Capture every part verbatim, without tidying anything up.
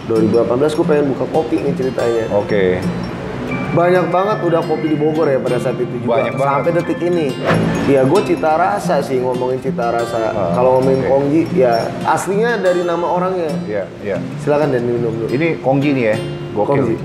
dua ribu delapan belas gue pengen buka kopi nih ceritanya. Oke. Okay. Banyak banget udah kopi di Bogor ya pada saat itu juga. Banyak sampai banget. detik ini. Ya gue cita rasa sih ngomongin cita rasa. Oh, kalau ngomongin okay. Kongji ya aslinya dari nama orangnya. Iya, iya. Silakan dan minum dulu. Ini Kongji nih ya. Gokil. Kongji.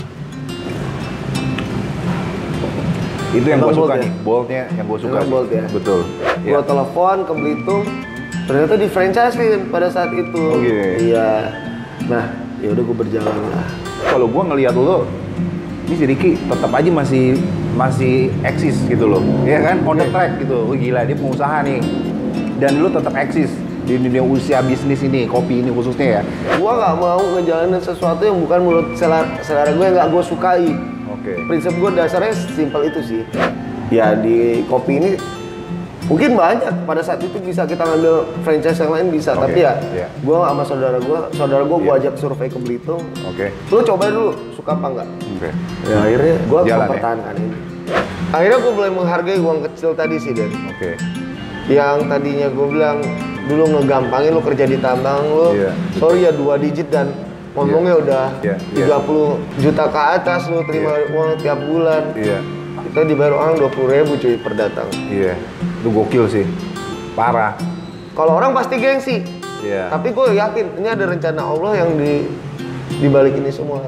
Itu yang gue suka ya? nih, boldnya yang gue suka. Emang bold ya? Betul. Gue Ya. telepon ke Belitung, ternyata di franchise pada saat itu. Oh, gitu. Iya. Nah, ya udah gue berjalan lah. Kalau gue ngelihat lo, ini si Ricky tetap aja masih masih eksis gitu loh, ya kan, on the track gitu. Wih gila, dia pengusaha nih, dan lu tetap eksis di dunia usia bisnis ini, kopi ini khususnya ya. Gue nggak mau ngejalanin sesuatu yang bukan menurut selera, selera gue yang nggak gue sukai. Oke. Prinsip gue dasarnya simpel itu sih. Ya di kopi ini mungkin banyak pada saat itu bisa kita ngambil franchise yang lain bisa, Oke, tapi ya iya. gue sama saudara gue, saudara gue gue Iya. ajak survei ke Belitung. Oke. Lu coba dulu suka apa enggak? Oke. Ya akhirnya gue Jalan, mempertahankan ini. Akhirnya gue mulai menghargai uang kecil tadi sih Den. Oke. Yang tadinya gue bilang dulu ngegampangin lu kerja di tambang lu, Iya. sorry ya dua digit dan ngomongnya udah Iya, iya. tiga puluh juta ke atas lu terima Iya. uang tiap bulan. Iya. Kita dibayar orang dua puluh ribu cuy per datang. Iya. Itu gokil sih. Parah. Kalau orang pasti gengsi. Iya. Tapi gue yakin ini ada rencana Allah yang di di balik ini semua.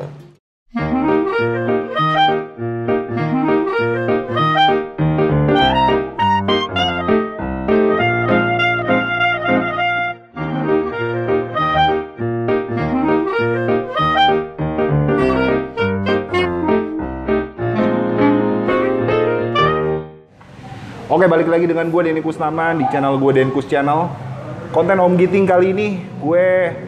Oke, balik lagi dengan gue Denny Kusnama di channel gue Denkus Channel. Konten Om Giting kali ini gue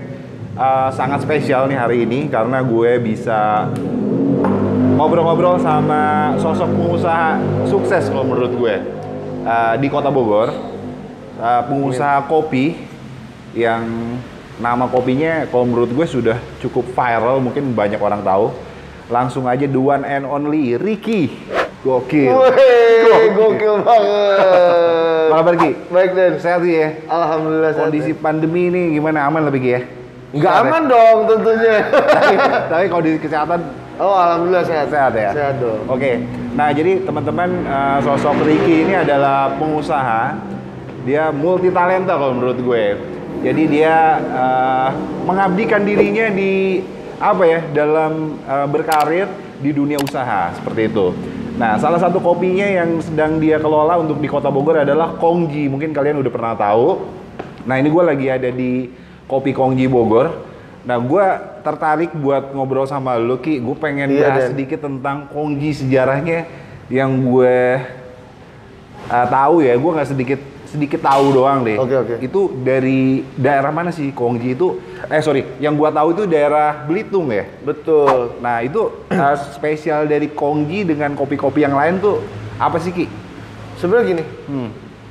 uh, sangat spesial nih hari ini karena gue bisa ngobrol-ngobrol sama sosok pengusaha sukses kalau menurut gue uh, di Kota Bogor, uh, pengusaha kopi yang nama kopinya kalau menurut gue sudah cukup viral, mungkin banyak orang tahu. Langsung aja the one and only Ricky. Gokil. Wih, gokil banget. Apa kabar Ki? Baik Den. Sehat Ki ya? Alhamdulillah sehat. Kondisi pandemi ini gimana? Aman lebih Ki ya? Nggak Sehat aman ya? dong tentunya. tapi, tapi kondisi kesehatan Oh alhamdulillah sehat. sehat ya? Sehat dong. Oke. Nah jadi teman-teman, uh, sosok Ricky ini adalah pengusaha. Dia multi talenta kalau menurut gue. Jadi dia uh, mengabdikan dirinya di apa ya dalam uh, berkarir di dunia usaha seperti itu. Nah, salah satu kopinya yang sedang dia kelola untuk di Kota Bogor adalah Kongji. Mungkin kalian udah pernah tahu. Nah, ini gue lagi ada di Kopi Kongji Bogor. Nah, gue tertarik buat ngobrol sama lu, Ki. Gue pengen Iya, bahas Dan. sedikit tentang Kongji, sejarahnya yang gue uh, tahu ya. Gue nggak sedikit sedikit tahu doang deh. Oke, oke. Itu dari daerah mana sih Kongji itu? Eh sorry, yang gue tahu itu daerah Belitung ya. Betul. Nah itu uh, spesial dari Kongji dengan kopi-kopi yang lain tuh apa sih Ki? Sebenarnya gini. Hmm.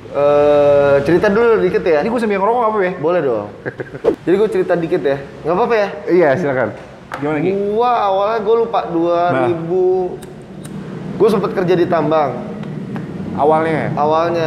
eh cerita dulu dikit ya. Ini gue sambil ngerokok apa ya? Boleh dong. Jadi gue cerita dikit ya. Nggak apa-apa ya? Iya silakan. Gimana Ki? Gua awalnya gue lupa dua ribu. Gue sempet kerja di tambang. Awalnya? Awalnya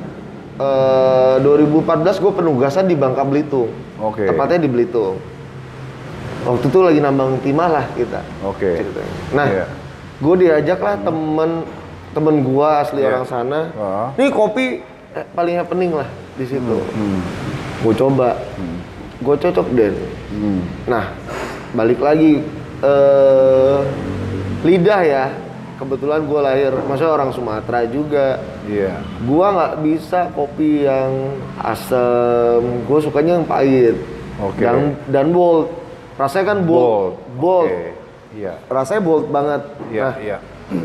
eh dua ribu empat belas gue penugasan di Bangka Belitung. Oke. Tepatnya di Belitung. Waktu itu lagi nambang timah lah kita. Oke. Ceritanya. Nah, Iya. gue diajak lah temen temen gue asli Iya. orang sana. Oh. Nih kopi eh, paling happening lah di situ. Hmm. Gue coba, Hmm. gue cocok Den. Hmm. Nah, balik lagi eh lidah ya. Kebetulan gue lahir, maksudnya orang Sumatera juga. Iya. Gua nggak bisa kopi yang asem, gue sukanya yang pahit. Oke. Dan dan bold. Rasanya kan bold. Bold. Oke. Iya. Rasanya bold banget. Iya. Nah, Iya.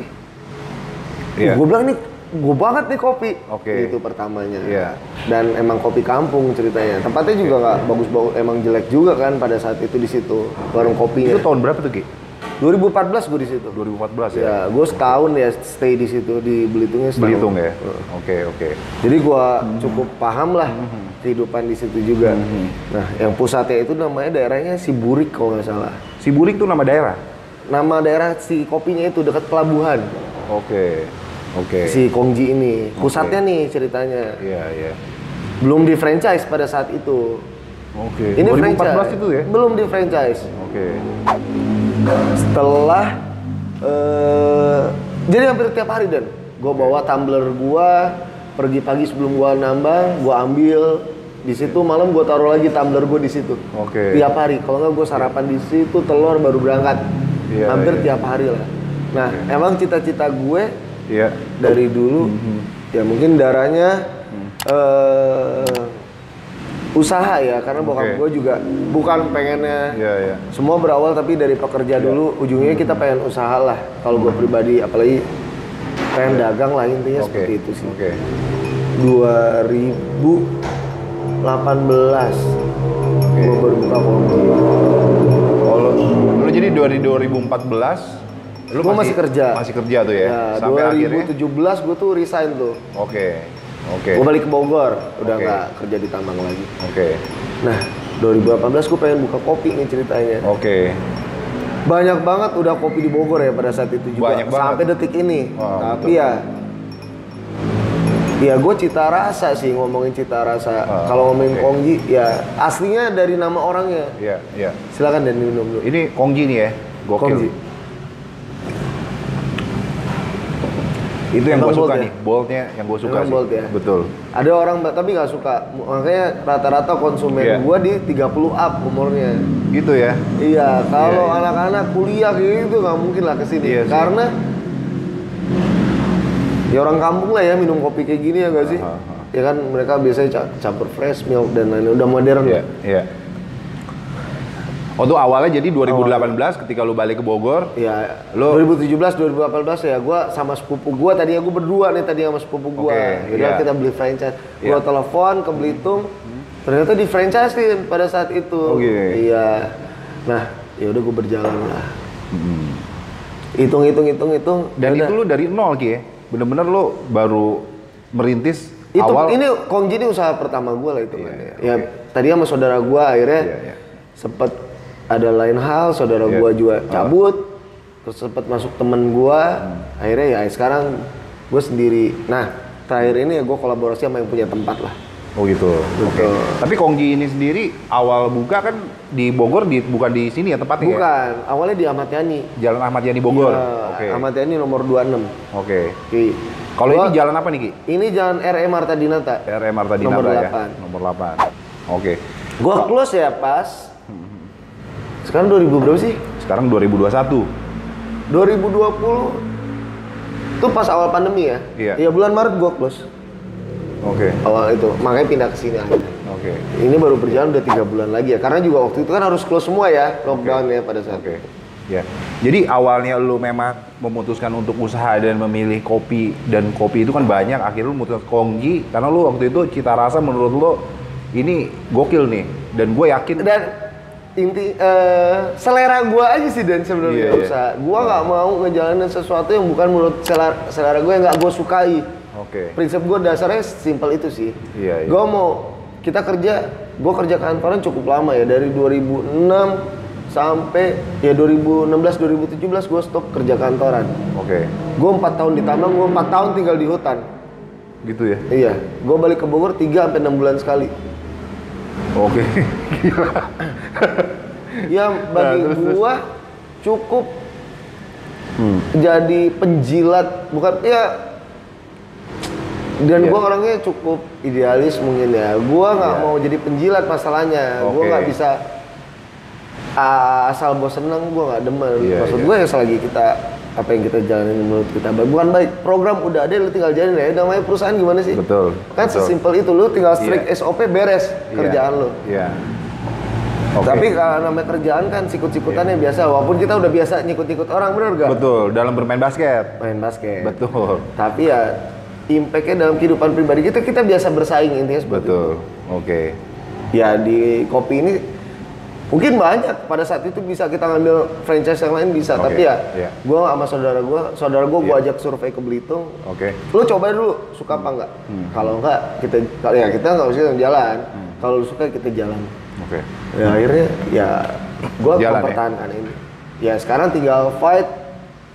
Iya. gue bilang nih, gue banget nih kopi. Oke. Itu pertamanya. Iya. Dan emang kopi kampung ceritanya. Tempatnya juga nggak bagus-bagus, emang jelek juga kan pada saat itu di situ warung kopinya. Itu tahun berapa tuh Ki? dua ribu empat belas gue di situ. dua ribu empat belas ya? Ya, gue setahun ya stay di situ di Belitungnya setahun. Belitung ya? Heeh. Oke oke. Jadi gua cukup paham lah kehidupan di situ juga. Nah, yang pusatnya itu namanya daerahnya Siburik kalau nggak salah. Siburik tuh nama daerah? Nama daerah si kopinya itu dekat pelabuhan. Oke. Oke. Si Kongji ini. Pusatnya nih ceritanya. Iya iya. Belum di franchise pada saat itu. Oke. Ini dua ribu empat belas franchise. itu ya? Belum di franchise. Oke. Setelah eh jadi hampir tiap hari dan gue bawa tumbler gue pergi pagi sebelum gue nambang, gue ambil di situ malam gue taruh lagi tumbler gue di situ. Oke. Tiap hari. Kalau nggak gue sarapan di situ, telur baru berangkat. Iya, hampir iya. tiap hari lah. Nah, Oke. emang cita-cita gue Iya. dari dulu Mhm. ya mungkin darahnya eh usaha ya, karena bokap Oke. gue juga bukan pengennya Iya, iya. semua berawal tapi dari pekerja Iya. dulu, ujungnya kita pengen usaha lah. Kalau gue pribadi, apalagi pengen dagang lah intinya Oke. seperti itu sih. Oke. dua ribu delapan belas Oke. gue baru buka Kongji. Kalau lu jadi dari dua ribu empat belas lu Gua masih kerja. Masih kerja tuh ya. Ya, Sampai dua ribu akhirnya. tujuh belas gue tuh resign tuh. Oke. Oke. Gue balik ke Bogor, udah Oke. nggak kerja di tambang lagi. Oke. Nah, dua ribu delapan belas gue pengen buka kopi nih ceritanya. Oke. Banyak banget udah kopi di Bogor ya pada saat itu juga. Banyak banget. Sampai detik ini. Wah, Tapi betul. ya, ya gue cita rasa sih ngomongin cita rasa. Ah, Kalau ngomongin oke. Kongji, ya aslinya dari nama orangnya. Iya, iya. Silakan dan minum dulu. Ini Kongji nih ya. Gokil. Kongji. Itu yang gue Emang suka bold ya? nih, boldnya yang gue suka Emang sih. bold ya? Betul. Ada orang ba- tapi nggak suka. Makanya rata-rata konsumen Iya. gue di tiga puluh up umurnya. Gitu ya. Iya, kalau Iya, iya. anak-anak kuliah gitu nggak mungkin lah kesini. Iya sih. Karena ya orang kampung lah ya minum kopi kayak gini ya nggak sih? Aha, aha. Ya kan mereka biasanya ca- campur fresh milk dan lain-lain, udah modern. Iya, lah. iya. Oh tuh awalnya jadi dua ribu delapan belas ketika lu balik ke Bogor. Iya, Lo- dua ribu tujuh belas, dua ribu delapan belas ya gue sama sepupu gue, tadinya gue berdua nih tadi sama sepupu gue. Oke, Yaudah iya. kita beli franchise. Iya. Gue telepon ke Belitung, ternyata di franchise pada saat itu. Oh, gitu. Iya. Nah, ya udah gue berjalan lah. Hitung, hitung, hitung, hitung. Dan yaudah. itu lu dari nol Ki ya? Bener-bener lu baru merintis itu awal. ini Kongji ini usaha pertama gue lah itu Iya, kan ya. oke. Ya tadi sama saudara gue akhirnya Iya, iya. sempet ada lain hal, saudara Iya. gue juga Ah. cabut, terus sempet masuk temen gue, akhirnya ya sekarang gue sendiri. Nah terakhir ini ya gue kolaborasi sama yang punya tempat lah. Oh gitu. Oke. Betul. Tapi Kongji ini sendiri awal buka kan di Bogor, di, bukan di sini ya tempatnya ya? Bukan, awalnya di Ahmad Yani. Jalan Ahmad Yani Bogor. Iya, Oke. Ahmad Yani nomor dua puluh enam. Oke. Oke. Kalau ini Gua- jalan apa nih Ki? Ini jalan R E Marta Dinata. R M Marta Nomor Dinata ya. delapan. Nomor delapan. Oke. Gue close ya pas. Sekarang dua ribu berapa sih? Sekarang dua ribu dua puluh satu. dua ribu dua puluh itu pas awal pandemi ya? Iya. Iya bulan Maret gua close Oke. awal itu, makanya pindah ke sini akhirnya. Oke. Ini baru berjalan udah tiga bulan lagi ya, karena juga waktu itu kan harus close semua ya, lockdown ya pada saat Oke. itu. Ya. Jadi awalnya lu memang memutuskan untuk usaha dan memilih kopi, dan kopi itu kan banyak, akhirnya lu memutuskan Kongji karena lu waktu itu cita rasa menurut lu ini gokil nih, dan gue yakin. Dan inti eh, selera gua aja sih dan sebenarnya Iya, iya. usaha. Gua nggak mau ngejalanin sesuatu yang bukan menurut selera, selera gue yang nggak gua sukai. Oke. Prinsip gue dasarnya simpel itu sih. Iya, iya. Gue mau kita kerja, gue kerja kantoran cukup lama ya dari dua ribu enam sampai ya dua ribu enam belas dua ribu tujuh belas gue stop kerja kantoran. Oke. Gue empat tahun di tambang, gue empat tahun tinggal di hutan. Gitu ya. Iya, gue balik ke Bogor tiga sampai enam bulan sekali. Oke. Ya bagi Nah, terus, terus. gue cukup Hmm. jadi penjilat, bukan ya. Dan Iya. gue orangnya cukup idealis mungkin ya. Gue nggak Iya. mau jadi penjilat masalahnya. Gue Oke. nggak bisa ah, asal bos seneng, gue nggak demen. Iya, Maksud iya. gue ya selagi kita apa yang kita jalanin menurut kita baik. Bukan baik, program udah ada, lu tinggal jalanin ya. Namanya perusahaan gimana sih? Betul. Kan betul. sesimpel itu, lu tinggal strict Iya. S O P beres Iya. kerjaan lu. Iya. Oke. Tapi kalau namanya kerjaan kan sikut-sikutannya biasa. Walaupun kita udah biasa nyikut-nyikut orang, bener gak? Betul, dalam bermain basket. Main basket. Betul. Tapi ya impact-nya dalam kehidupan pribadi kita, kita biasa bersaing intinya seperti Betul. itu. Oke. Ya di kopi ini mungkin banyak pada saat itu bisa kita ngambil franchise yang lain bisa, Oke, tapi ya iya. gue sama saudara gue, saudara gue gue Iya. ajak survei ke Belitung. Oke. Lu coba dulu suka apa enggak? Kalau enggak kita kalau ya kita nggak usah jalan. Kalau lu suka kita jalan. Oke. Ya akhirnya ya gue Jalan, ya? mempertahankan ini. Ya sekarang tinggal fight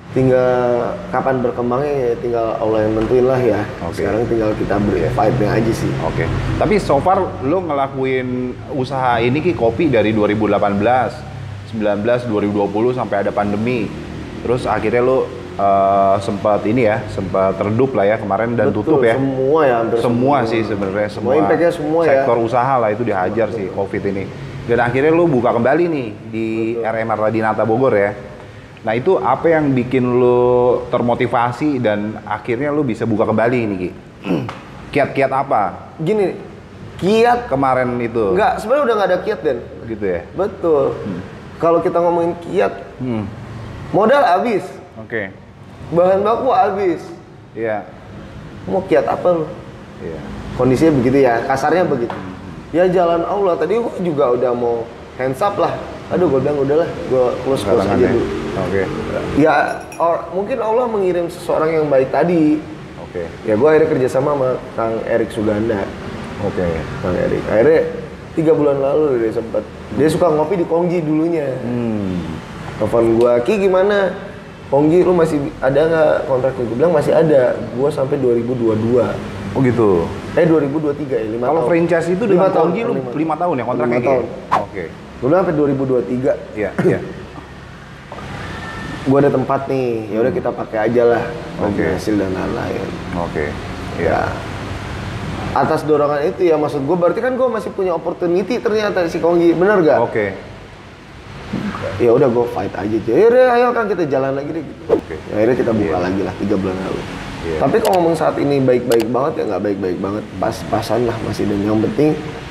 tinggal kapan berkembangnya ya tinggal Allah yang nentuin lah ya. Oke. Sekarang tinggal kita berfight-nya aja sih. Oke. Tapi so far lo ngelakuin usaha ini Ki kopi dari dua ribu delapan belas, sembilan belas, dua ribu dua puluh sampai ada pandemi. Terus akhirnya lo uh, sempat ini ya, sempat redup lah ya kemarin dan Betul, tutup ya. Semua ya hampir Semua sih sebenarnya semua. Semua impact-nya semua ya. Sektor usaha lah itu dihajar sih Covid ini. Dan akhirnya lo buka kembali nih di Betul. R M R Radinata Bogor ya. Nah itu apa yang bikin lo termotivasi dan akhirnya lo bisa buka kembali nih Ki? Kiat-kiat apa? Gini, kiat Kemarin itu? enggak, sebenarnya udah nggak ada kiat Den. Gitu ya? Betul. Hmm. Kalau kita ngomongin kiat, Hmm. modal habis, Oke. bahan baku habis. Iya. Mau kiat apa lu? Iya. Kondisinya begitu ya, kasarnya begitu. Ya jalan Allah, tadi gua juga udah mau hands up lah. Aduh, gue bilang udahlah, gue close close aja Tangannya. dulu. Oke. Ya, or, mungkin Allah mengirim seseorang yang baik tadi. Oke. Ya gue akhirnya kerjasama sama Kang Erik Suganda. Oke. Kang Erik. Akhirnya tiga bulan lalu dia sempat. Dia suka ngopi di Kongji dulunya. Hmm. Telepon gue, Ki gimana? Kongji lu masih ada nggak kontraknya? Gue bilang masih ada. Gue sampai dua ribu dua puluh dua. Oh gitu. Eh dua ribu dua puluh tiga ya, lima Kalau tahun. franchise itu Lima dengan tahun, Kongji lu lima. lima tahun ya kontraknya Lima Ki? tahun. Oke. Gue bilang sampai dua ribu dua puluh tiga. Iya, iya. Gue ada tempat nih, ya udah kita pakai aja lah. Bagi Oke. hasil dan lain-lain. Oke. Ya. Atas dorongan itu ya maksud gue berarti kan gue masih punya opportunity ternyata si Kongji, bener gak? Oke. Ya udah gue fight aja aja. Ya udah ayo kan kita jalan lagi deh gitu. Oke. Ya, akhirnya kita buka Iya. lagi lah tiga bulan lalu. Iya. Tapi kalau ngomong saat ini baik-baik banget ya nggak baik-baik banget, pas-pasan lah masih, dan yang penting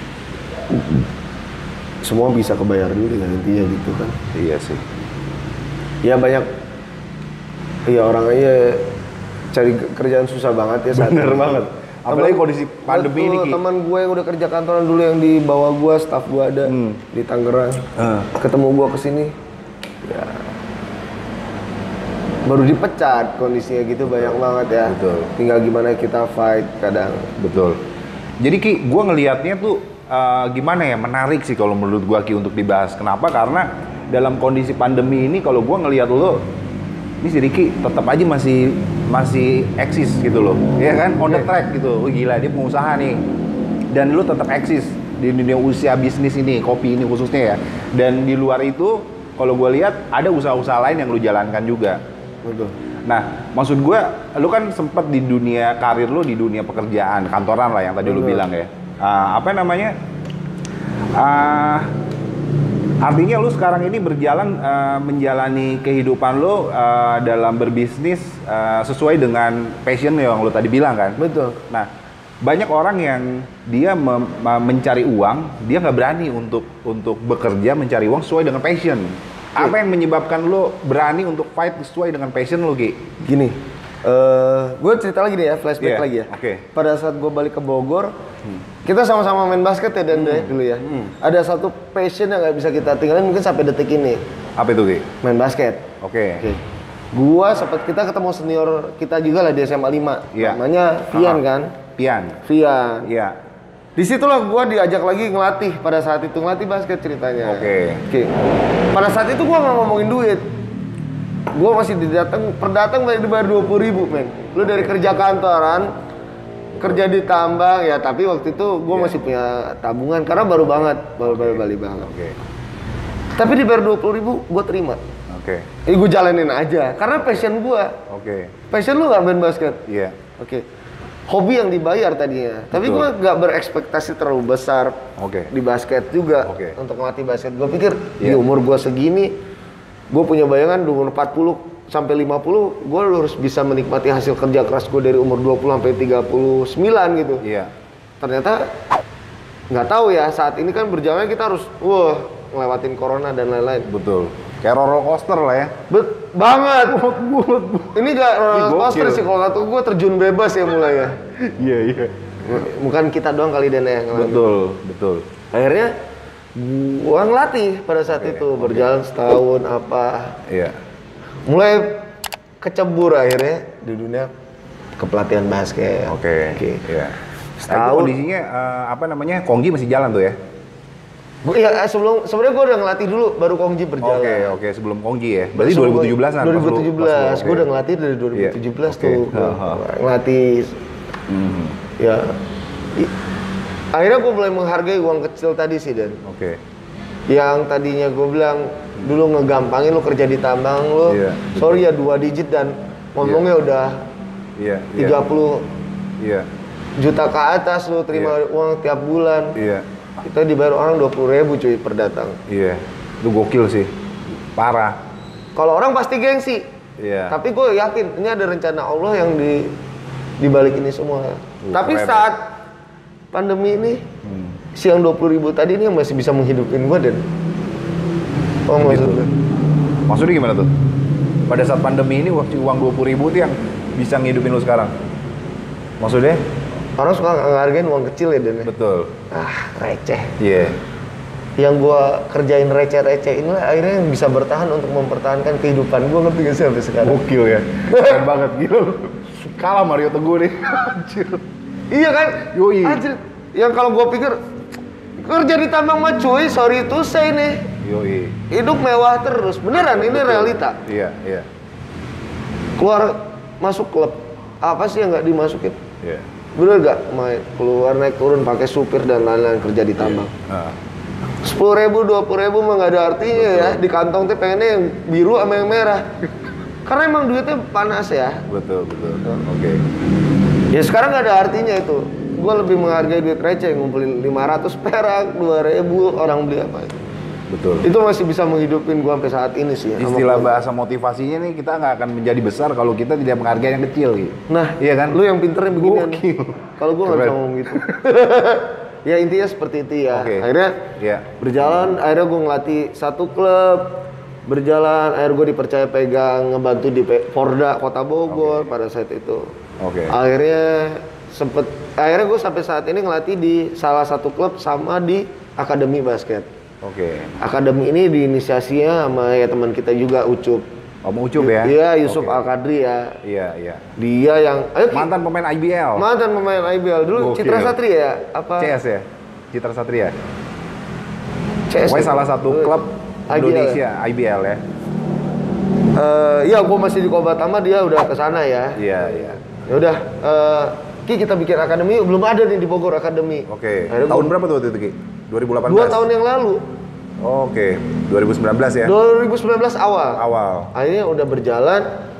semua bisa kebayar dulu kan intinya gitu kan. Iya sih. Ya banyak, ya orang aja cari kerjaan susah banget ya saat Bener ini. banget. Apalagi kondisi pandemi ini, Ki. Teman gue yang udah kerja kantoran dulu yang di bawah gue, staff gue ada Hmm. di Tangerang. Eh. Ketemu gue kesini, ya baru dipecat kondisinya gitu, banyak banget ya. Betul. Tinggal gimana kita fight kadang. Betul. Jadi Ki, gue ngelihatnya tuh uh, gimana ya, menarik sih kalau menurut gue Ki untuk dibahas. Kenapa? Karena dalam kondisi pandemi ini kalau gue ngelihat lo, ini si Ricky tetap aja masih masih eksis gitu loh, ya kan, on the track gitu. Wih gila, dia pengusaha nih, dan lu tetap eksis di dunia usia bisnis ini, kopi ini khususnya ya. Dan di luar itu, kalau gue lihat ada usaha-usaha lain yang lu jalankan juga. Betul. Nah, maksud gue, lu kan sempet di dunia karir lu, di dunia pekerjaan, kantoran lah yang tadi lu Betul. bilang ya. Ah, apa namanya? Ah, artinya lu sekarang ini berjalan uh, menjalani kehidupan lu uh, dalam berbisnis uh, sesuai dengan passion yang lu tadi bilang kan? Betul. Nah, banyak orang yang dia mem- mencari uang, dia nggak berani untuk untuk bekerja mencari uang sesuai dengan passion. Apa yang menyebabkan lu berani untuk fight sesuai dengan passion lu, Ki? Gini, eh gue cerita lagi nih ya, flashback Iya, lagi ya. oke. Pada saat gue balik ke Bogor, kita sama-sama main basket ya Dan deh dulu ya. Hmm. Ada satu passion yang nggak bisa kita tinggalin mungkin sampai detik ini, Apa itu, Ki? main basket. Oke. Oke. Gua sempat kita ketemu senior kita juga lah di S M A lima. Iya. Namanya Vian Ah. kan? Pian. Vian. Iya. Disitulah gua diajak lagi ngelatih pada saat itu, ngelatih basket ceritanya. Oke. Oke. Pada saat itu gua nggak ngomongin duit. Gua masih didatang, per datang dibayar dua puluh ribu men. Lu dari kerja kantoran, kerja di tambang ya, tapi waktu itu gua Iya. masih punya tabungan karena baru banget, baru baru balik banget. Oke. Tapi dibayar dua puluh ribu, gua terima. Oke. Eh gua jalanin aja, karena passion gua. Oke. Passion lu nggak main basket? Iya. Oke. Hobi yang dibayar tadinya. Tapi Betul. gua nggak berekspektasi terlalu besar Oke. di basket juga. Oke. Untuk ngelatih basket. Gua pikir di Iya. umur gua segini, gua punya bayangan di umur empat puluh sampai lima puluh, gua harus bisa menikmati hasil kerja keras gua dari umur dua puluh sampai tiga puluh sembilan gitu. Iya. Ternyata nggak tahu ya, saat ini kan berjalan kita harus wah ngelewatin corona dan lain-lain. Betul. Kayak roller coaster lah ya. Bet banget. Ini gak roller Gokil. coaster sih, kalau kata gue terjun bebas ya mulai ya. Iya, iya. Bukan kita doang kali Dan yang ngalamin. Betul, betul. Akhirnya gua ngelatih pada saat Oke, itu, oke. berjalan setahun apa. Iya. Mulai kecebur akhirnya di dunia kepelatihan basket. Oke. Oke. Iya. Nah, itu Setahun. kondisinya eh, apa namanya? Kongji masih jalan tuh ya? Gua iya eh, sebelum sebenarnya gue udah ngelatih dulu baru Kongji berjalan. Oke, oke, sebelum Kongji ya. Berarti dua ribu tujuh belasan. dua ribu tujuh belas, gue udah ngelatih dari dua ribu tujuh belas yeah. tuh. Okay. Gua, Uh-huh. ngelatih. Mm. Ya. I, akhirnya gue mulai menghargai uang kecil tadi sih, Dan. Oke. Okay. Yang tadinya gue bilang dulu ngegampangin lo kerja di tambang lo. Yeah, sorry ya dua digit dan ngomongnya yeah. udah yeah, tiga puluh yeah. juta ke atas lo terima yeah. uang tiap bulan. Iya. Yeah. Kita dibayar orang dua puluh ribu cuy per datang. Iya, itu gokil sih, parah. Kalau orang pasti gengsi. Iya. Tapi gue yakin ini ada rencana Allah yang di di balik ini semua. Uh, Tapi keren. Saat pandemi ini, hmm. siang dua puluh ribu tadi ini yang masih bisa menghidupin gue dan. Oh maksudnya? Maksudnya gimana tuh? Pada saat pandemi ini waktu uang dua puluh ribu itu yang bisa ngehidupin lo sekarang? Maksudnya? Orang suka ngehargain uang kecil ya, Dan. Betul. Ah, receh. Iya. Yeah. Yang gua kerjain receh-receh inilah akhirnya yang bisa bertahan untuk mempertahankan kehidupan gua, ngerti gak sih sampai sekarang? Gokil ya. Keren banget, gila lu. Kalah Mario Teguh nih. Anjir. Iya kan? Yoi. Anjir. Yang kalau gua pikir kerja di tambang mah cuy, sorry to say nih. Yoi. Hidup mewah terus. Beneran ini betul. Realita. Iya, iya. Keluar masuk klub. Apa sih yang nggak dimasukin? Iya. Bener gak? Main keluar naik turun pakai supir dan lain-lain kerja di tambang. Sepuluh ribu, dua puluh ribu mah nggak ada artinya. Betul. Ya. Di kantong tuh pengennya yang biru sama yang merah. Karena emang duitnya panas ya. Betul betul. Oke. Okay. Ya sekarang nggak ada artinya itu. Gue lebih menghargai duit receh, ngumpulin lima ratus perak, dua ribu orang beli apa itu. Betul. Itu masih bisa menghidupin gua sampai saat ini sih. Ya, istilah bahasa motivasinya nih, kita nggak akan menjadi besar kalau kita tidak menghargai yang kecil gitu. Nah, iya kan? Lu yang pinternya beginian. Kalau gua nggak bisa ngomong gitu. Ya intinya seperti itu ya. Okay. Akhirnya yeah. berjalan, akhirnya gua ngelatih satu klub, berjalan, akhirnya gua dipercaya pegang ngebantu di Porda Kota Bogor okay. pada saat itu. Oke. Okay. Akhirnya sempet, akhirnya gua sampai saat ini ngelatih di salah satu klub sama di akademi basket. Oke. Okay. Akademi ini diinisiasinya sama ya teman kita juga Ucup. Om Ucup ya? Iya, Yusuf okay. Al-Kadri ya. Iya, iya. Dia yang ayo, mantan pemain I B L. Mantan pemain I B L dulu. Gokil. Citra Satria ya? Apa? C S ya? Citra Satria. C S. Pokoknya salah satu klub I B L Indonesia ya? I B L ya. Uh, iya, gua masih di Kobatama, dia udah ke sana ya. Iya, iya. Ya udah, uh, Ki kita bikin akademi, belum ada nih di Bogor akademi. Oke. Okay. Tahun gua... berapa tuh waktu itu Ki? dua ribu delapan belas? Dua tahun yang lalu. Oh, Oke, okay. dua ribu sembilan belas ya? dua ribu sembilan belas awal. Awal. Akhirnya udah berjalan.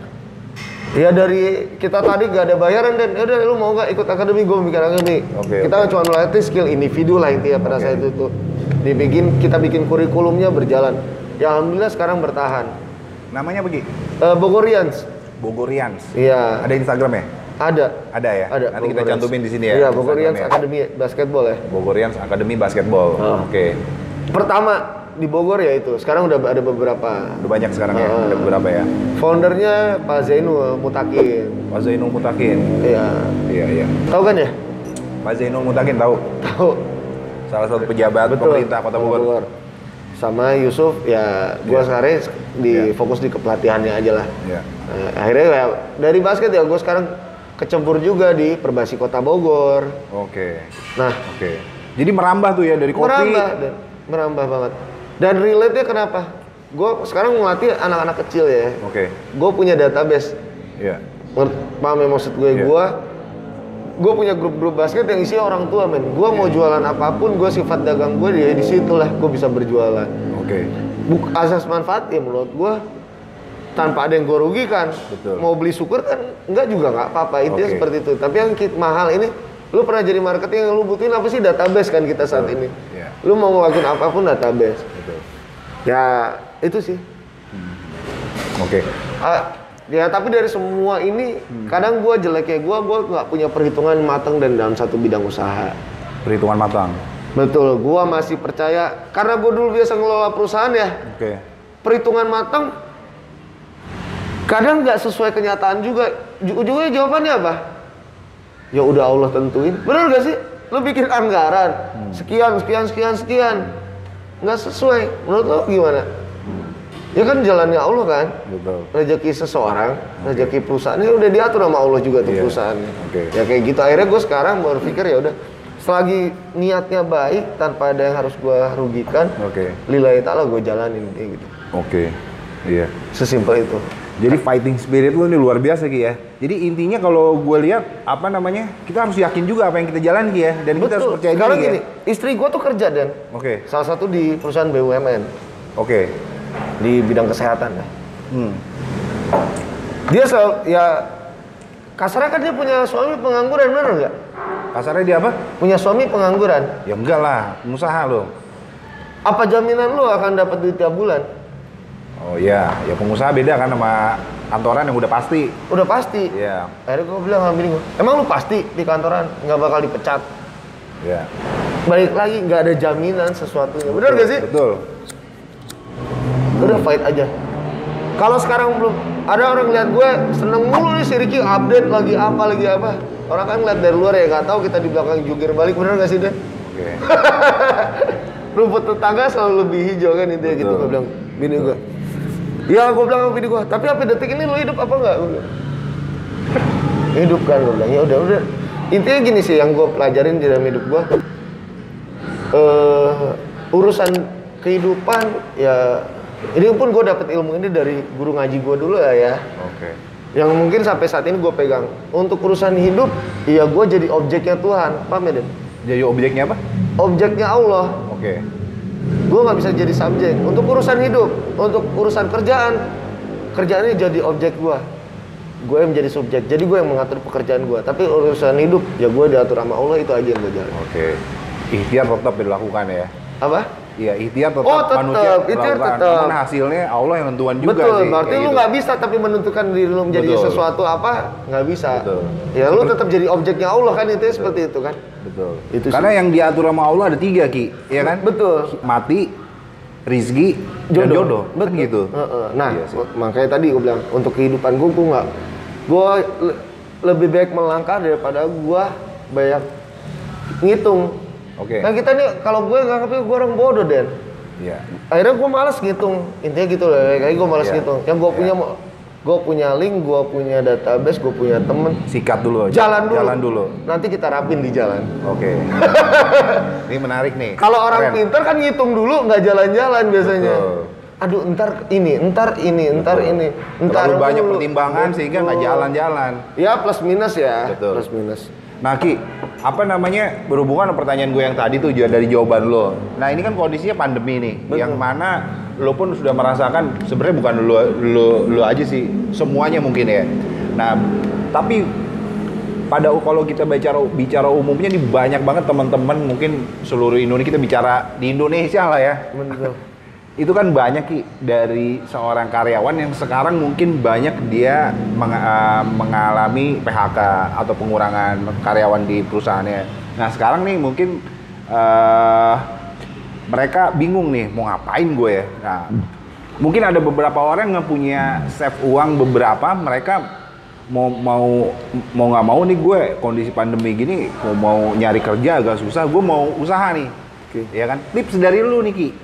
Ya dari kita tadi gak ada bayaran dan ya udah lu mau nggak ikut akademi, gue bikin akademi. Okay, kita okay. cuma melatih skill individu lah intinya pada okay. saat itu tuh. Dibikin kita bikin kurikulumnya berjalan. Ya alhamdulillah sekarang bertahan. Namanya apa Ki? Uh, Bogorians. Bogorians. Iya. Ada Instagram ya? Ada. Ada ya? Ada. Nanti kita cantumin di sini ya. Iya, Bogorians Academy Basketball ya. Bogorians Academy Basketball. Oh. Oke. Okay. Pertama di Bogor ya itu. Sekarang udah ada beberapa. Udah banyak sekarang uh, ya. Ada beberapa ya. Foundernya Pak Zainul Mutakin. Pak Zainul Mutakin. Iya. Iya, iya. Tahu kan ya? Pak Zainul Mutakin tahu. Tahu. Salah satu pejabat Betul. pemerintah Kota Bogor. Bogor. Sama Yusuf ya gua yeah. sekarang di yeah. fokus di kepelatihannya aja lah. Yeah. Nah, akhirnya ya dari basket ya gua sekarang kecebur juga di Perbasi Kota Bogor. Oke. Okay. Nah, oke. Okay. Jadi merambah tuh ya dari kopi. Merambah dan merambah banget. Dan relate-nya kenapa? Gue sekarang ngelatih anak-anak kecil ya. Oke. Okay. Gue punya database. Iya. Yeah. Paham ya maksud gue? Yeah. Gue gue punya grup-grup basket yang isinya orang tua men. Gue yeah. mau jualan apapun, gue sifat dagang gue di di situlah gue bisa berjualan. Oke. Okay. Buk asas manfaat ya menurut gue tanpa ada yang gue rugikan. Betul. Mau beli syukur kan enggak juga nggak apa-apa. Intinya okay. seperti itu. Tapi yang mahal ini, lu pernah jadi marketing yang lu butuhin apa sih? Database kan kita saat Betul. ini. Yeah. Lu mau ngelakuin apapun database. Betul. Ya itu sih. Hmm. Oke. Okay. Uh, ya tapi dari semua ini hmm. kadang gue jeleknya gue gue nggak punya perhitungan matang dan dalam satu bidang usaha. Perhitungan matang. Betul. Gue masih percaya karena gue dulu biasa ngelola perusahaan ya. Oke. Okay. Perhitungan matang kadang nggak sesuai kenyataan juga. Ujungnya jawabannya apa? Ya udah Allah tentuin. Benar gak sih? Lu bikin anggaran hmm. sekian sekian sekian sekian nggak sesuai. Menurut lo gimana? Hmm. Ya kan jalannya Allah kan. Betul. Rezeki seseorang, okay. rezeki perusahaan ini udah diatur sama Allah juga tuh yeah. perusahaannya. Okay. Ya kayak gitu. Akhirnya gue sekarang berpikir ya udah selagi niatnya baik tanpa ada yang harus gue rugikan, oke. Okay. Lillahi ta'ala gue jalanin kayak gitu. Oke, okay. Iya. Sesimpel itu. Jadi fighting spirit lu ini luar biasa Ki ya. Jadi intinya kalau gue lihat apa namanya, kita harus yakin juga apa yang kita jalan Ki ya, dan betul. Kita harus percaya diri. Sekarang gini, ya? istri gue tuh kerja Dan. Oke. Okay. Salah satu di perusahaan B U M N. Oke. Okay. Di bidang kesehatan ya. Hmm. Dia selalu ya kasarnya kan dia punya suami pengangguran, bener nggak? Kasarnya dia apa? Punya suami pengangguran. Ya enggak lah, pengusaha lo. Apa jaminan lo akan dapat duit tiap bulan? Oh iya, ya pengusaha beda kan sama kantoran yang udah pasti. Udah pasti. Iya. Akhirnya gue bilang sama bini gue, emang lu pasti di kantoran nggak bakal dipecat? Iya. Balik lagi nggak ada jaminan sesuatunya, benar nggak sih? Betul. Udah fight aja. Kalau sekarang belum ada orang lihat gue seneng mulu nih si Ricky update lagi apa lagi apa. Orang kan ngeliat dari luar ya nggak tahu kita di belakang jungkir balik, benar nggak sih Dan? Oke. Okay. Rumput tetangga selalu lebih hijau kan itu ya gitu gue bilang bini gue. Ya gue bilang sama bini gue, tapi apa detik ini lo hidup apa enggak? Hidup kan gue bilang, ya udah udah. Intinya gini sih yang gue pelajarin di dalam hidup gue, uh, urusan kehidupan ya. Ini pun gue dapet ilmu ini dari guru ngaji gue dulu ya ya. Oke. Okay. Yang mungkin sampai saat ini gue pegang. Untuk urusan hidup, ya gue jadi objeknya Tuhan, paham ya Den? Jadi objeknya apa? Objeknya Allah. Oke. Okay. Gue nggak bisa jadi subjek. Untuk urusan hidup, untuk urusan kerjaan, kerjaannya jadi objek gue. Gue yang menjadi subjek. Jadi gue yang mengatur pekerjaan gue. Tapi urusan hidup, ya gue diatur sama Allah, itu aja yang gue jalan. Oke. Okay. Ikhtiar tetap dilakukan ya. Apa? Iya, ikhtiar tetap oh, tetap, manusia ikhtiar melakukan. tetap. Namun hasilnya Allah yang nentuan juga. Betul, sih. berarti lu gitu. nggak bisa tapi menentukan diri lu menjadi Betul. sesuatu apa, nggak bisa. Betul. Ya lu tetap jadi objeknya Allah kan, itu seperti itu kan. Betul. Itu Karena sih. Yang diatur sama Allah ada tiga Ki, ya kan? Betul. Mati, rizki, jodoh. Dan jodoh. Betul. Kan gitu. Nah, iya makanya tadi gue bilang untuk kehidupan gue, gue nggak, gue le- lebih baik melangkah daripada gue banyak ngitung. Oke. Okay. Nah kita nih, kalau gue nggak ngerti, gue orang bodoh Den. Iya. Akhirnya gue malas ngitung, intinya gitu loh, kayak gue malas yeah. ngitung. Yang gue yeah. punya, gue punya link, gue punya database, gue punya temen. Sikat dulu. Jalan dulu. Jalan dulu. Nanti kita rapin di jalan. Oke. Okay. Ini menarik nih. Kalau orang pintar kan ngitung dulu, nggak jalan-jalan biasanya. Betul. Aduh, entar ini, entar ini, entar Betul. ini, entar terlalu banyak pertimbangan Betul. Sehingga nggak jalan-jalan. Ya plus minus ya. Betul. Plus minus. Nah Ki, apa namanya, berhubungan dengan pertanyaan gue yang tadi tuh dari jawaban lo. Nah ini kan kondisinya pandemi nih, Betul. Yang mana lo pun sudah merasakan, sebenarnya bukan lo, lo, lo aja sih, semuanya mungkin ya. Nah, tapi pada kalau kita bicara bicara umumnya nih banyak banget teman-teman mungkin seluruh Indonesia, kita bicara di Indonesia lah ya. Betul. Itu kan banyak Ki, dari seorang karyawan yang sekarang mungkin banyak dia meng, uh, mengalami P H K atau pengurangan karyawan di perusahaannya. Nah sekarang nih mungkin uh, mereka bingung nih mau ngapain gue ya. Nah mungkin ada beberapa orang yang punya save uang beberapa, mereka mau mau mau nggak mau nih gue kondisi pandemi gini mau mau nyari kerja agak susah, gue mau usaha nih. Okay. Ya kan? Tips dari lu nih Ki.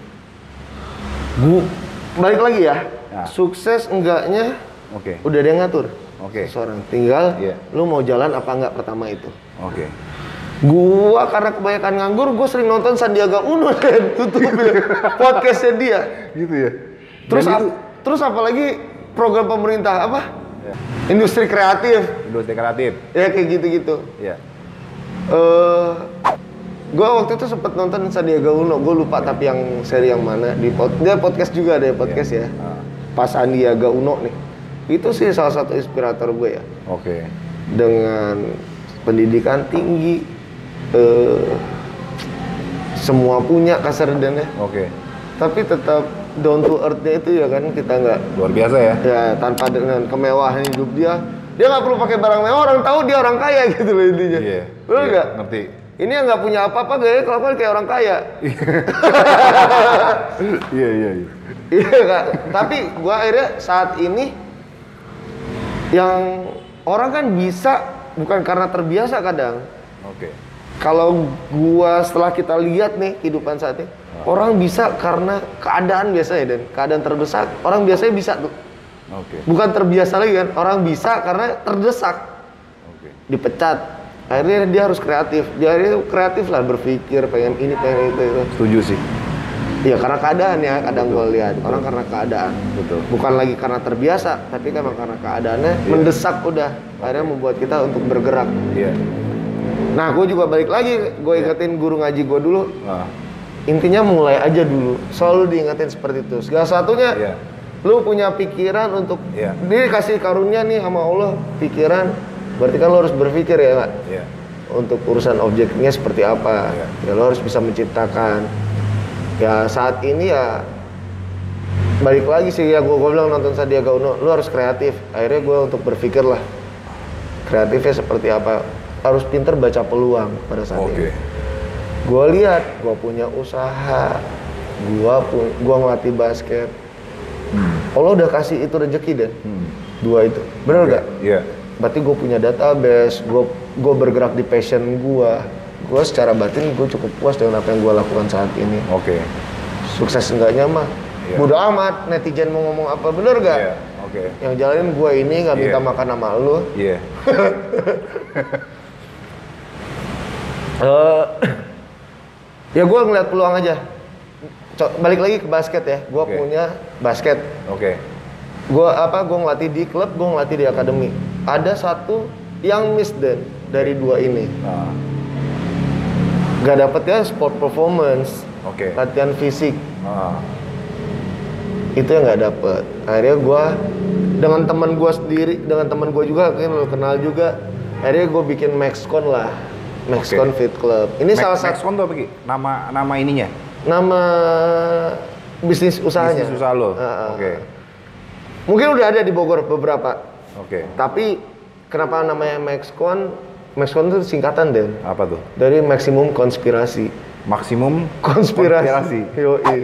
Gu, balik lagi ya, ya. Sukses enggaknya okay. udah ada yang ngatur. Oke. Okay. Seorang tinggal, yeah. lu mau jalan apa enggak pertama itu. Oke. Okay. Gua karena kebanyakan nganggur, gua sering nonton Sandiaga Uno dan tutup podcastnya dia. Gitu ya. Terus ap, itu... terus apalagi program pemerintah apa? Yeah. Industri kreatif. Industri kreatif. Ya kayak gitu-gitu. Iya. Yeah. Uh, gue waktu itu sempet nonton Sandiaga Uno, gue lupa tapi yang seri yang mana di pod, dia podcast juga ada podcast yeah. ya. Uh. Pas Sandiaga Uno nih, itu sih salah satu inspirator gue ya. Oke. Okay. Dengan pendidikan tinggi, uh, semua punya kasardannya. Oke. Okay. Tapi tetap down to earth-nya itu ya kan, kita nggak. Luar biasa ya. Ya tanpa dengan kemewahan hidup dia, dia nggak perlu pakai barang mewah, orang tahu dia orang kaya gitu loh intinya. Iya. Yeah. Betul nggak? Yeah, ngerti. Ini yang nggak punya apa-apa gaya kelakuan kayak orang kaya. Iya iya iya. Iya Kak. Tapi gua akhirnya saat ini yang orang kan bisa bukan karena terbiasa kadang. Oke. Okay. Kalau gua setelah kita lihat nih kehidupan saat ini, oh. orang bisa karena keadaan biasanya dan keadaan terdesak. Orang biasanya bisa tuh. Oke. Okay. Bukan terbiasa lagi kan. Orang bisa karena terdesak. Oke. Okay. Dipecat. akhirnya dia harus kreatif. Dia akhirnya kreatif lah, berpikir pengen ini pengen itu itu. Setuju sih. Iya karena keadaan ya, kadang gue lihat orang karena keadaan. Betul. Bukan lagi karena terbiasa, tapi kan karena keadaannya yeah. mendesak udah. Akhirnya membuat kita untuk bergerak. Iya. Yeah. Nah, gue juga balik lagi, gue ingetin yeah. guru ngaji gue dulu. Uh. Intinya mulai aja dulu, selalu diingetin seperti itu. Segala satunya, yeah. lu punya pikiran untuk, yeah. dia kasih karunia nih sama Allah, pikiran, berarti kan lu harus berpikir ya, Pak. Yeah. Untuk urusan objeknya seperti apa, yeah. ya lu harus bisa menciptakan. Ya saat ini ya balik lagi sih ya gue bilang nonton Sandiaga Uno, lu harus kreatif. Akhirnya gue untuk berpikir lah kreatifnya seperti apa, harus pinter baca peluang pada saat okay. ini. Gue lihat gue punya usaha, gue pun gue ngelatih basket. Hmm. Allah udah kasih itu rezeki deh, hmm. dua itu, bener okay. gak? Iya. Yeah. Berarti gue punya database, gue gue bergerak di passion gue. Gue secara batin gue cukup puas dengan apa yang gue lakukan saat ini. Oke. Okay. Sukses enggaknya mah, yeah. bodo amat netizen mau ngomong apa, bener gak? Yeah. Oke. Okay. Yang jalanin gue ini nggak yeah. minta makan sama lu. Iya. Yeah. uh, ya gue ngeliat peluang aja. Balik lagi ke basket ya. Gue okay. punya basket. Oke. Okay. Gue apa? Gue ngelatih di klub, gue ngelatih di akademi. Ada satu yang miss dan dari dua ini. Uh. Gak dapet ya sport performance, okay. latihan fisik, ah. itu yang gak dapet. Akhirnya gue dengan teman gue sendiri, dengan teman gue juga, kan lo kenal juga. Akhirnya gue bikin Maxcon lah, Maxcon okay. Fit Club. Ini Max, salah satu. Maxcon tuh apa Ki? Nama nama ininya? Nama bisnis usahanya. Bisnis usaha lo. Uh, Oke. Okay. Mungkin udah ada di Bogor beberapa. Oke. Okay. Tapi kenapa namanya Maxcon? Maxcon itu singkatan deh. Apa tuh? Dari maksimum konspirasi. Maksimum konspirasi. konspirasi. Yoi.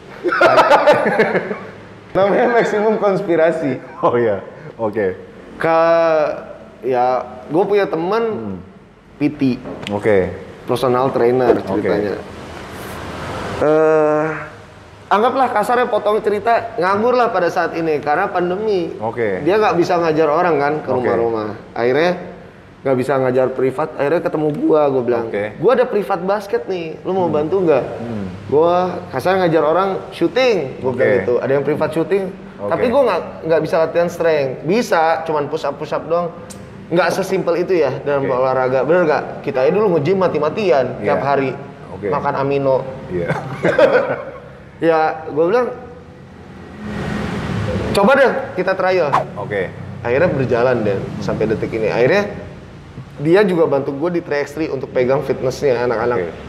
Namanya maksimum konspirasi. Oh iya. Oke. Okay. Ke ya, gue punya teman hmm. P T. Oke. Okay. Personal trainer ceritanya. Okay. Uh, anggaplah kasarnya potong cerita, nganggur lah pada saat ini karena pandemi. Oke. Okay. Dia nggak bisa ngajar orang kan ke rumah-rumah. Okay. Akhirnya nggak bisa ngajar privat, akhirnya ketemu gua, gua bilang, okay. gua ada privat basket nih, lu mau hmm. bantu nggak? Hmm. Gua kasar ngajar orang shooting, gua okay. bilang gitu, ada yang privat shooting, okay. tapi gua nggak nggak bisa latihan strength, bisa, cuman push up push up doang, nggak sesimpel itu ya dalam okay. olahraga, bener nggak? Kita aja dulu nge-gym mati-matian yeah. tiap hari, okay. makan amino, yeah. ya gua bilang, coba deh kita trial, oke. Okay. Akhirnya berjalan deh sampai detik ini, akhirnya dia juga bantu gue di tiga kali tiga untuk pegang fitnessnya anak-anak. Okay.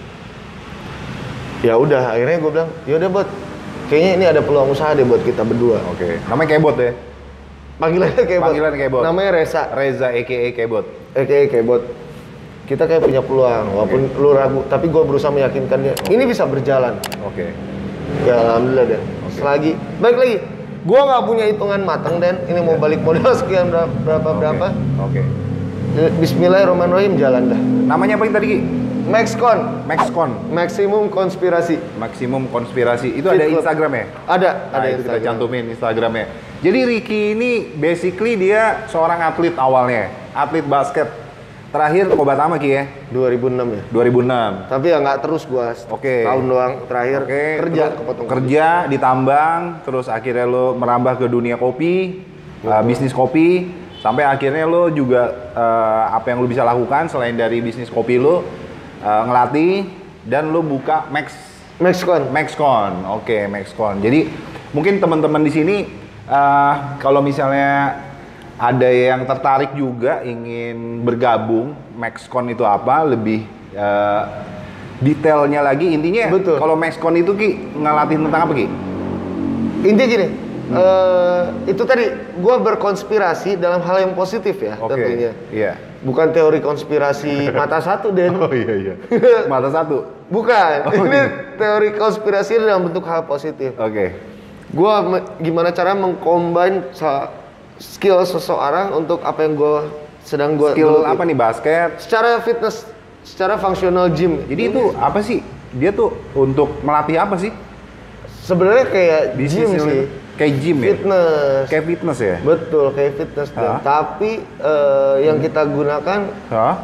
Ya udah, akhirnya gue bilang, yaudah Bot, kayaknya ini ada peluang usaha deh buat kita berdua. Oke. Okay. Namanya Kebot ya? Panggilannya Kebot. Panggilan Kebot. Namanya Reza. Reza A K A Kebot. A K A Kebot. Kita kayak punya peluang, walaupun okay. lu ragu, tapi gue berusaha meyakinkan dia. Okay. Ini bisa berjalan. Oke. Okay. Ya alhamdulillah deh. Okay. Selagi, balik lagi. Gue nggak punya hitungan matang dan ini mau balik modal sekian berapa berapa. Okay. berapa. Oke. Okay. Bismillahirrahmanirrahim, jalan dah. Namanya apa tadi Ki? Maxcon. Maxcon. Maksimum konspirasi. Maksimum konspirasi. Itu Fit ada Instagram ya? Ada. Nah, ada itu Instagram. Kita cantumin Instagramnya. Jadi Ricky ini basically dia seorang atlet awalnya, atlet basket. Terakhir Kobat sama Ki ya? dua ribu enam ya. dua ribu enam. Tapi ya nggak terus gua. Oke. Okay. Tahun doang terakhir. Oke. Okay. Kerja kepotong. Kerja di tambang, terus akhirnya lo merambah ke dunia kopi, uh, bisnis kopi. Sampai akhirnya lo juga uh, apa yang lo bisa lakukan selain dari bisnis kopi lo, uh, ngelatih dan lo buka Max Maxcon. Maxcon, oke okay, Maxcon. Jadi mungkin teman-teman di sini uh, kalau misalnya ada yang tertarik juga ingin bergabung, Maxcon itu apa? Lebih uh, detailnya lagi intinya. Betul. Kalau Maxcon itu Ki ngelatih tentang apa Ki? Intinya gini. Hmm. Uh, itu tadi gue berkonspirasi dalam hal yang positif ya okay. tentunya. Iya. Bukan teori konspirasi mata satu Den. Oh iya iya. Mata satu. Bukan. Oh, ini iya. teori konspirasi dalam bentuk hal positif. Oke. Okay. Gue gimana cara mengcombine skill seseorang untuk apa yang gue sedang gue. Skill geluti. Apa nih basket? Secara fitness, secara fungsional gym. Jadi itu apa sih? Dia tuh untuk melatih apa sih? Sebenarnya kayak gym sih. Kayak gym ya? Fitness. Kayak fitness ya? Betul, kayak fitness. Dan tapi uh, yang kita gunakan huh?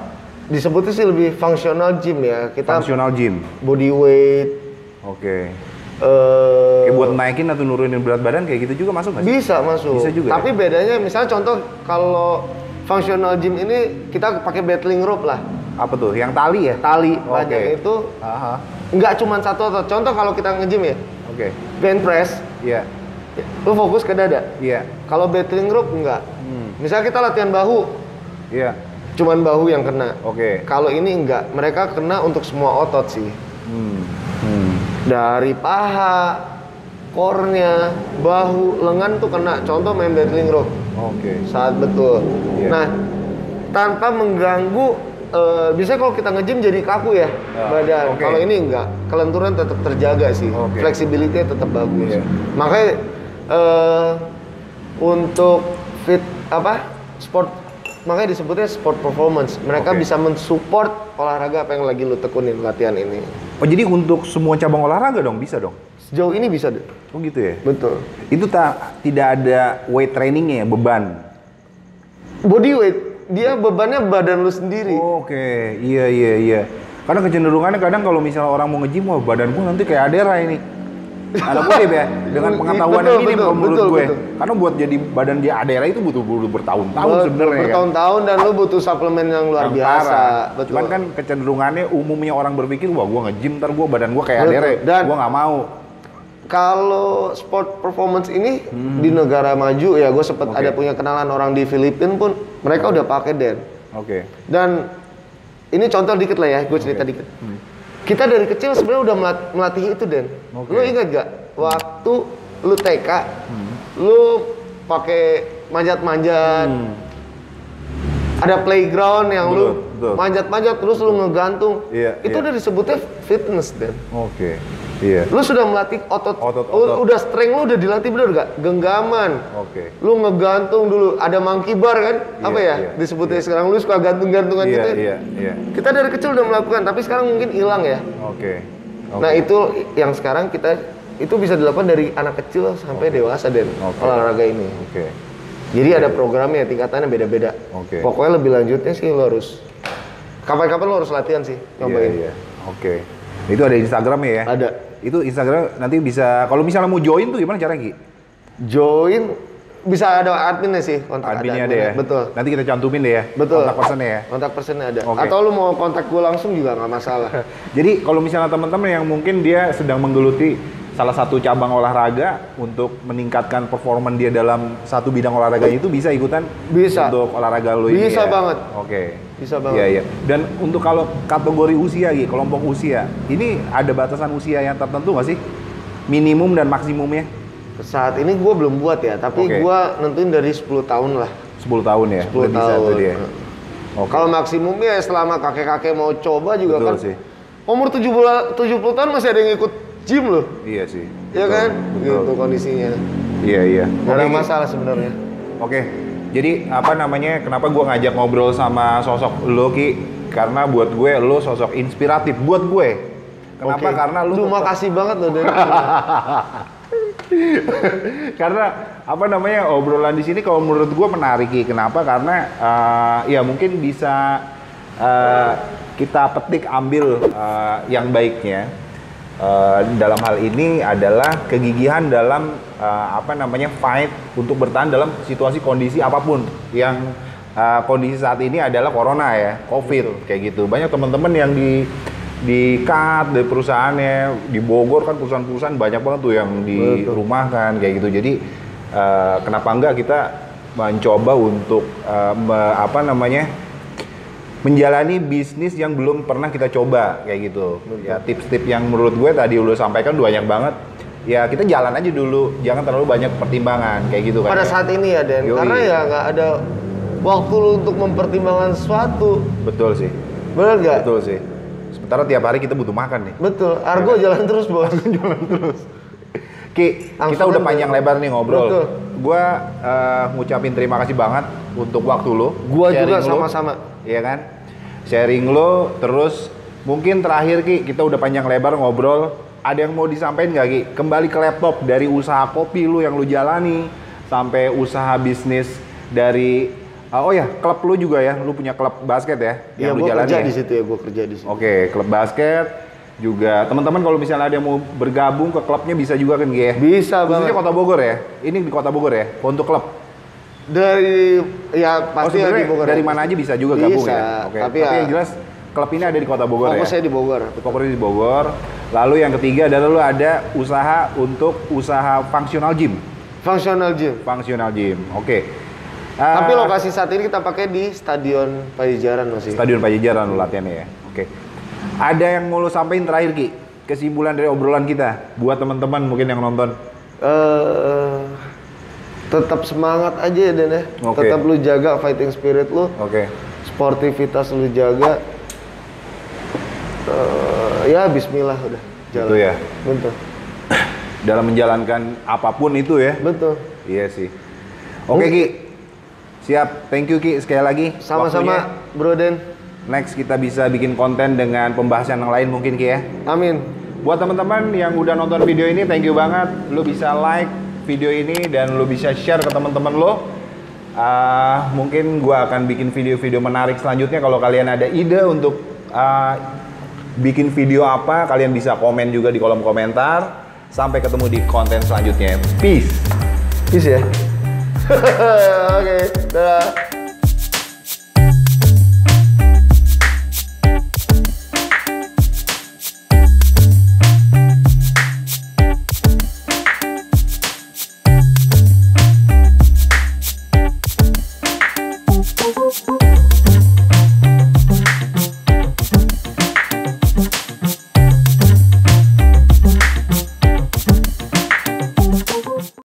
disebutnya sih lebih functional gym ya. Kita functional gym. Body weight. Oke. Okay. Uh, kayak buat naikin atau nurunin berat badan kayak gitu juga masuk nggak sih? Bisa masuk. Bisa juga. Tapi ya? Bedanya misalnya contoh kalau functional gym ini kita pakai battling rope lah. Apa tuh? Yang tali ya? Tali. Okay. Banyak itu. Aha. Nggak cuma satu atau contoh kalau kita nge-gym ya. Oke. Okay. Bench press. Iya. Yeah. Lu fokus ke dada. Iya. Yeah. Kalau battling rope enggak. Hmm. Misalnya kita latihan bahu. Iya. Yeah. Cuman bahu yang kena. Oke. Okay. Kalau ini enggak, mereka kena untuk semua otot sih. Hmm. Hmm. Dari paha, core-nya, bahu, lengan tuh kena. Contoh main battling rope. Oke. Okay. Saat betul. Yeah. Nah, tanpa mengganggu, uh, biasanya kalau kita nge-gym jadi kaku ya uh, badan. Okay. Kalau ini enggak, kelenturan tetap terjaga sih. Okay. Fleksibilitasnya tetap bagus. Yeah. Makanya uh, untuk fit apa sport, makanya disebutnya sport performance. Mereka okay. bisa mensupport olahraga apa yang lagi lu tekunin latihan ini. Oh, jadi untuk semua cabang olahraga dong, bisa dong? Sejauh ini bisa deh. Oh gitu ya? Betul. Itu tak tidak ada weight trainingnya ya, beban? Body weight, dia bebannya badan lu sendiri. Oh, oke, okay. iya iya iya. Karena kecenderungannya kadang kalau misalnya orang mau nge-gym, wah badanku nanti kayak Adera ini. Ada kutip ya, dengan pengetahuan betul, yang minim betul, menurut betul, gue. Betul. Karena buat jadi badan dia Adera itu butuh, butuh bertahun-tahun sebenarnya. Bertahun-tahun kan? Dan lu butuh suplemen yang luar yang biasa. Betul. Cuman kan kecenderungannya umumnya orang berpikir, wah gua nge-gym ntar gua badan gua kayak Adera, dan gua nggak mau. Kalau sport performance ini hmm. di negara maju ya, gue sempet okay. ada punya kenalan orang di Filipina pun mereka okay. udah pakai Den. Oke. Okay. Dan ini contoh dikit lah ya, gue cerita okay. dikit. Hmm. Kita dari kecil sebenarnya udah melatih itu Den. Okay. Lu ingat gak waktu lu T K, hmm. lu pakai manjat-manjat, hmm. ada playground yang betul, lu betul. manjat-manjat terus lu ngegantung, yeah, itu yeah. udah disebutnya fitness Den. Oke. Okay. Iya. Lu sudah melatih otot, otot, otot. udah strength lu udah dilatih bener gak? Genggaman. Oke. Okay. Lu ngegantung dulu, ada monkey bar kan? Yeah, apa ya? Yeah, disebutnya yeah. sekarang lu suka gantung-gantungan yeah, gitu. Iya, yeah, iya, yeah. Kita dari kecil udah melakukan, tapi sekarang mungkin hilang ya. Oke. Okay. Okay. Nah, itu yang sekarang kita itu bisa dilakukan dari anak kecil sampai okay. dewasa Den. Okay. Olahraga ini. Oke. Okay. Jadi okay. ada programnya, tingkatannya beda-beda. Oke. Okay. Pokoknya lebih lanjutnya sih lu harus kapan-kapan lu harus latihan sih, nyobain. Iya, iya. Oke. Itu ada Instagramnya ya? Ada. Itu Instagram nanti bisa, kalau misalnya mau join tuh gimana caranya Ki? Join bisa ada adminnya sih, kontak adminnya ada, adminnya. ada ya? Betul. Nanti kita cantumin deh ya? Betul. Kontak personnya ya? Kontak personnya ada. Okay. Atau lu mau kontak gue langsung juga nggak masalah. Jadi kalau misalnya teman-teman yang mungkin dia sedang menggeluti salah satu cabang olahraga untuk meningkatkan performa dia dalam satu bidang olahraga itu bisa ikutan? Bisa. Untuk olahraga lo ini bisa ya? banget. Oke. Okay. Bisa banget. Iya, iya. Dan untuk kalau kategori usia gitu, kelompok usia, ini ada batasan usia yang tertentu nggak sih? Minimum dan maksimumnya? Saat ini gue belum buat ya, tapi okay. gue nentuin dari sepuluh tahun lah. sepuluh tahun ya? sepuluh Udah tahun. Bisa tuh dia. Okay. Kalau maksimumnya selama kakek-kakek mau coba juga. Betul kan. Sih. Umur tujuh puluh tahun masih ada yang ikut gym loh. Iya sih. Iya kan? Begitu kondisinya. Iya, iya. Gak ada masalah sebenarnya. Oke. Okay. Jadi apa namanya, kenapa gue ngajak ngobrol sama sosok lo Ki? Karena buat gue lo sosok inspiratif buat gue. Kenapa? Okay. Karena lo Duh, makasih banget loh dari karena apa namanya, obrolan di sini kalau menurut gue menarik Ki. Kenapa? Karena uh, ya mungkin bisa uh, kita petik ambil uh, yang baiknya. Uh, dalam hal ini adalah kegigihan dalam uh, apa namanya fight untuk bertahan dalam situasi kondisi apapun yang uh, kondisi saat ini adalah corona ya, covid kayak gitu. Banyak teman-teman yang di di cut dari perusahaannya, di Bogor kan perusahaan-perusahaan banyak banget tuh yang dirumahkan kayak gitu. Jadi uh, kenapa enggak kita mencoba untuk uh, me, apa namanya menjalani bisnis yang belum pernah kita coba kayak gitu. Betul. Ya tips-tips yang menurut gue tadi lu sampaikan banyak banget. Ya kita jalan aja dulu, jangan terlalu banyak pertimbangan kayak gitu kan. Pada ya. Saat ini ya Den, Yoi. Karena ya nggak ada waktu lu untuk mempertimbangkan sesuatu. Betul sih. Benar nggak? Betul sih. Sementara tiap hari kita butuh makan nih. Betul. Argo ya, jalan terus bos. Jalan terus. Ki, Angsuran kita udah panjang lebar nih ngobrol. Betul. Gua uh, ngucapin terima kasih banget untuk waktu lo. Gua juga sama-sama. Iya kan? Sharing lo, terus mungkin terakhir Ki, kita udah panjang lebar ngobrol. Ada yang mau disampaikan nggak Ki? Kembali ke laptop, dari usaha kopi lu yang lu jalani sampai usaha bisnis dari Uh, oh ya, klub lu juga ya, lu punya klub basket ya? Iya, gue kerja ya? di situ ya, gue kerja di situ. Oke, okay, klub basket juga. Teman-teman kalau misalnya ada yang mau bergabung ke klubnya bisa juga kan, Gi? Bisa banget. Khususnya Kota Bogor ya? Ini di Kota Bogor ya, untuk klub? Dari, ya pasti oh, ya di Bogor. Dari mana aja bisa juga gabung bisa, ya? Okay. Tapi, tapi ya, ya, yang jelas klub ini ada di Kota Bogor ya? Fokusnya di Bogor. Fokusnya di Bogor. Lalu yang ketiga adalah lu ada usaha untuk usaha functional gym. Functional gym. Functional gym, oke. Okay. Uh, Tapi lokasi saat ini kita pakai di Stadion Pajajaran masih. Stadion Pajajaran lu latihannya ya, oke. Okay. Ada yang mau lu sampaikan terakhir, Ki? Kesimpulan dari obrolan kita buat teman-teman mungkin yang nonton. Uh, tetap semangat aja ya Den ya. Okay. Tetap lu jaga fighting spirit lu. Oke. Okay. Sportivitas lu jaga. Uh, ya Bismillah udah jalan. Itu ya. Betul. Dalam menjalankan apapun itu ya. Betul. Iya sih. Oke okay, Ki. Siap. Thank you Ki sekali lagi. Sama-sama Bro Den. Next kita bisa bikin konten dengan pembahasan yang lain mungkin Ki ya. Amin. Buat teman-teman yang udah nonton video ini, thank you banget. Lu bisa like video ini dan lu bisa share ke teman-teman lo. Uh, mungkin gua akan bikin video-video menarik selanjutnya. Kalau kalian ada ide untuk uh, bikin video apa, kalian bisa komen juga di kolom komentar. Sampai ketemu di konten selanjutnya. Peace. Peace ya. Oke, okay, dadah.